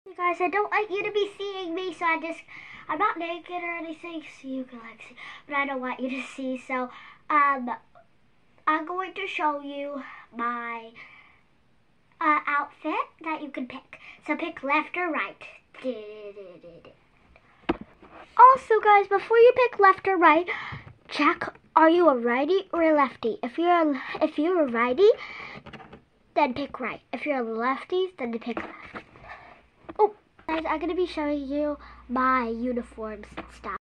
Hey guys, I don't want you to be seeing me, so I'm not naked or anything, so you can like see, but I don't want you to see, so, I'm going to show you my, outfit that you can pick. So pick left or right. Also guys, before you pick left or right, check, are you a righty or a lefty? If you're a righty, then pick right. If you're a lefty, then pick left. Oh, guys, I'm going to be showing you my uniforms and stuff.